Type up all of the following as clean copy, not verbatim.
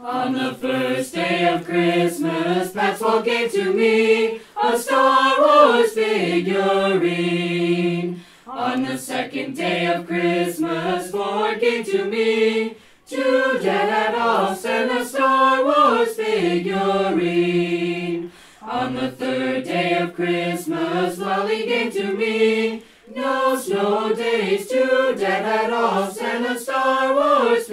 On the first day of Christmas, Patswell gave to me a Star Wars figurine. On the second day of Christmas, Ford gave to me 2 Dad-Offs and a Star Wars figurine. On the third day of Christmas, Lolly gave to me No Snow Days, 2 Dad-Offs and a Star Wars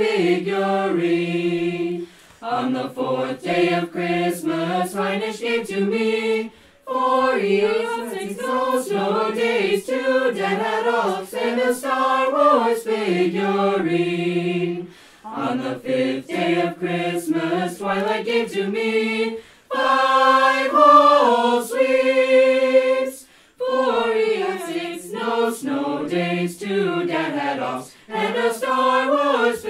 figurine. On the fourth day of Christmas, Heinisch gave to me 4 6 No Snow Days, 2 Dad-Offs and a Star Wars figurine. On the fifth day of Christmas, Twilight gave to me 5 whole sweeps, 4 6 No Snow Days, 2 Dad-Offs and a Star Wars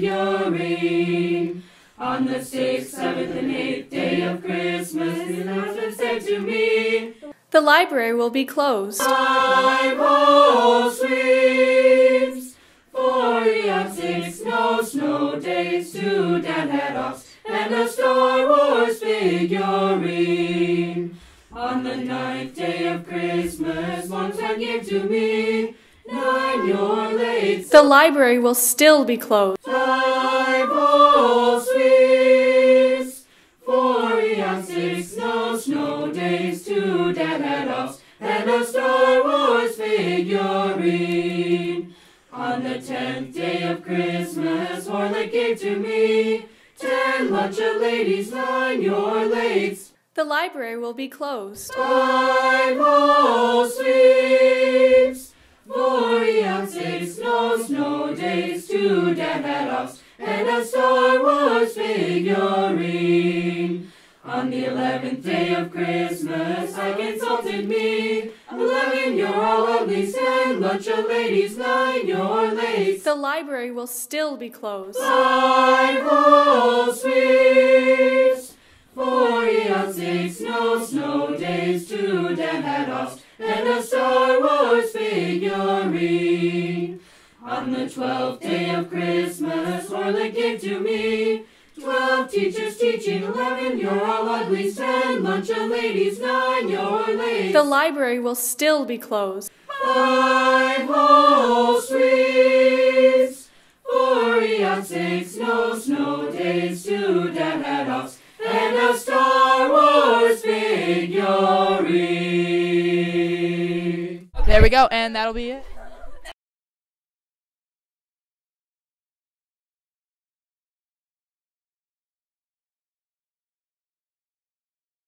figurine. On the 6th, 7th, and 8th day of Christmas, the announcement said to me, the library will be closed. 5 whole sweeps, 4 6 No Snow Days, 2 Dad-Offs and a Star Wars figurine. On the 9th day of Christmas, Longtime gave to me 9 Your Lates. The library will still be closed. 5 whole sweeps, 4 6 No Snow Days, 2 Dad-Offs and a Star Wars figurine. On the 10th day of Christmas, Horlick gave to me 10 Luncha Ladies, 9 Your Lates. The library will be closed. 5 whole sweeps, 4 6 No Snow Days, 2 Dad-Offs and a Star Wars figurine. On the 11th day of Christmas, I consulted me 11 You're All Uglies, 10 Luncha Ladies, 9 Your Lates. The library will still be closed. 5 whole sweeps, 4 6 No Snow Days, 2 Dad-Offs and a Star Wars figurine. On the 12th day of Christmas, Horlick gave to me 12 teachers teaching, 11 You're All Uglies, 10 Luncha Ladies, 9 Your Lates. The library will still be closed. 5